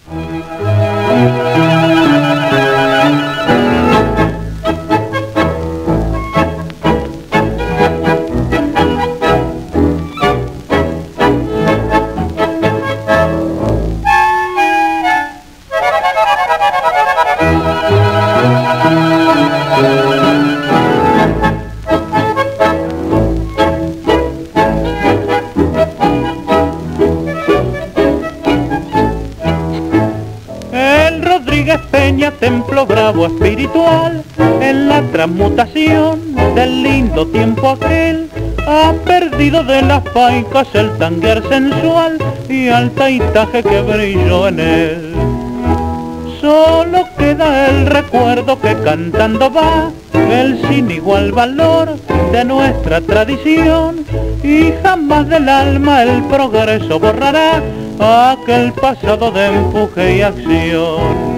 Peña, templo bravo espiritual, en la transmutación del lindo tiempo aquel, ha perdido de las paicas el tanguer sensual y al taitaje que brilló en él. Solo queda el recuerdo que cantando va el sin igual valor de nuestra tradición, y jamás del alma el progreso borrará aquel pasado de empuje y acción.